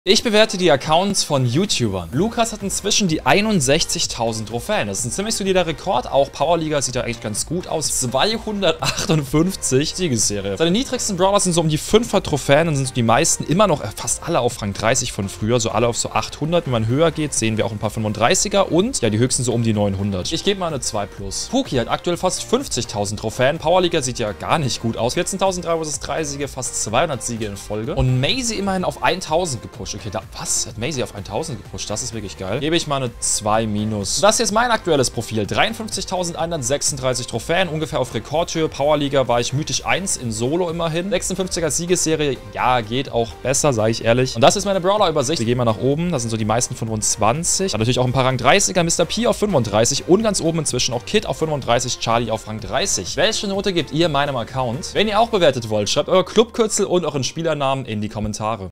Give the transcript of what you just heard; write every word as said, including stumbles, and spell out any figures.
Ich bewerte die Accounts von YouTubern. Lukas hat inzwischen die einundsechzigtausend Trophäen. Das ist ein ziemlich solider Rekord. Auch Powerliga sieht ja eigentlich ganz gut aus. zweihundertachtundfünfzig Siegesserie. Seine niedrigsten Brawler sind so um die fünfhundert Trophäen. Dann sind so die meisten immer noch, fast alle auf Rang dreißig von früher. So alle auf so achthundert. Wenn man höher geht, sehen wir auch ein paar fünfunddreißiger. Und ja, die höchsten so um die neunhundert. Ich gebe mal eine zwei plus. Puki hat aktuell fast fünfzigtausend Trophäen. Powerliga sieht ja gar nicht gut aus. vierzehntausend versus drei Siege, fast zweihundert Siege in Folge. Und Maisie immerhin auf eintausend gepusht. Okay, da, was? Hat Maisie auf tausend gepusht? Das ist wirklich geil. Gebe ich mal eine zwei minus. Das hier ist mein aktuelles Profil. dreiundfünfzigtausendeinhundertsechsunddreißig Trophäen, ungefähr auf Rekordhöhe. Powerliga war ich mythisch eins in Solo immerhin. sechsundfünfziger Siegesserie, ja, geht auch besser, sage ich ehrlich. Und das ist meine Brawler-Übersicht. Wir gehen mal nach oben. Das sind so die meisten fünfundzwanzig. Dann natürlich auch ein paar Rang dreißiger. Mister P auf fünfunddreißig und ganz oben inzwischen auch Kid auf fünfunddreißig, Charlie auf Rang dreißig. Welche Note gebt ihr meinem Account? Wenn ihr auch bewertet wollt, schreibt euer Clubkürzel und euren Spielernamen in die Kommentare.